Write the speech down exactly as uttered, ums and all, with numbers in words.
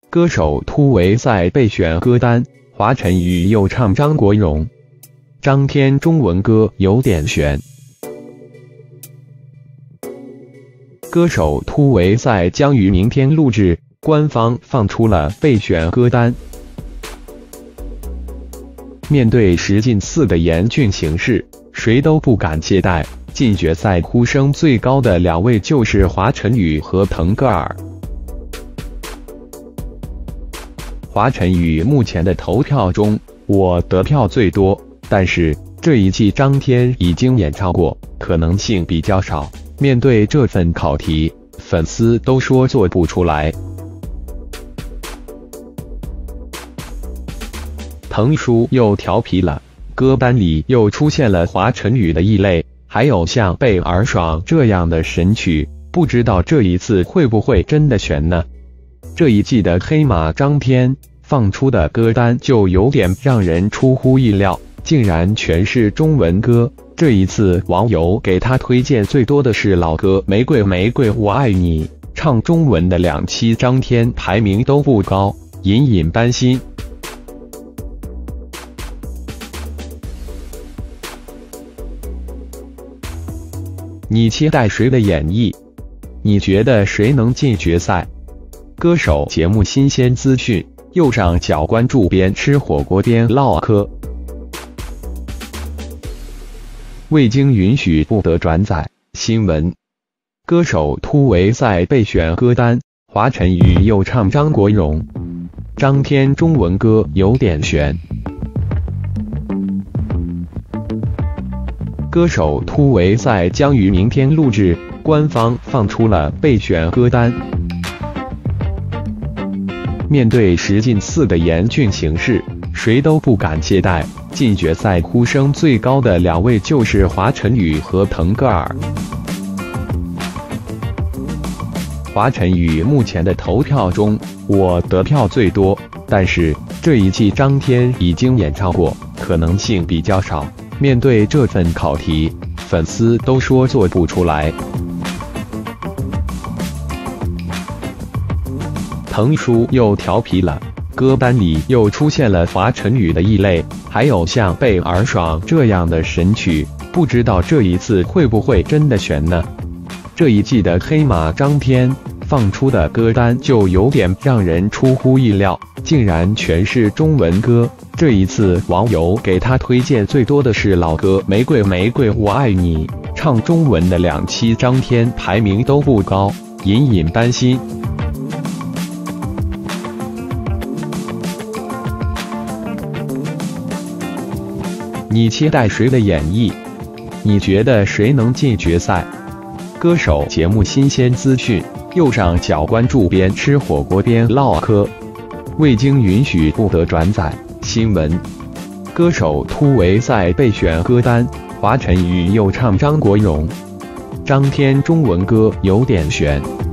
歌手突围赛备选歌单，华晨宇又唱张国荣。张天中文歌有点悬。歌手突围赛将于明天录制，官方放出了备选歌单。面对十进四的严峻形势，谁都不敢懈怠。进决赛呼声最高的两位就是华晨宇和腾格尔。华晨宇目前的投票中，我得票最多，但是这一季张天已经演唱过，可能性比较少。面对这份考题，粉丝都说做不出来。腾叔又调皮了，歌单里又出现了华晨宇的异类，还有像贝尔爽这样的神曲，不知道这一次会不会真的悬呢？这一季的黑马张天放出的歌单就有点让人出乎意料，竟然全是中文歌。这一次网友给他推荐最多的是老歌《玫瑰玫瑰我爱你》，唱中文的两期张天排名都不高，隐隐担心。你期待谁的演绎？你觉得谁能进决赛？歌手节目新鲜资讯，右上角关注边吃火锅边唠嗑。未经允许不得转载。新闻：歌手突围赛备选歌单，华晨宇又唱张国荣。张天中文歌有点悬。歌手突围赛将于明天录制，官方放出了备选歌单。面对十进四的严峻形势，谁都不敢懈怠。进决赛呼声最高的两位就是华晨宇和腾格尔。华晨宇目前的投票中，我得票最多，但是这一季张天已经演唱过，可能性比较少。面对这份考题，粉丝都说做不出来。腾叔又调皮了，歌单里又出现了华晨宇的异类，还有像贝尔爽这样的神曲，不知道这一次会不会真的悬呢？这一季的黑马张天放出的歌单就有点让人出乎意料，竟然全是中文歌。这一次网友给他推荐最多的是老歌《玫瑰玫瑰我爱你》，唱中文的两期张天排名都不高，隐隐担心。你期待谁的演绎？你觉得谁能进决赛？歌手节目新鲜资讯，右上角关注边吃火锅边唠嗑。未经允许不得转载。新闻：歌手突围赛备选歌单，华晨宇又唱张国荣。张天中文歌有点悬。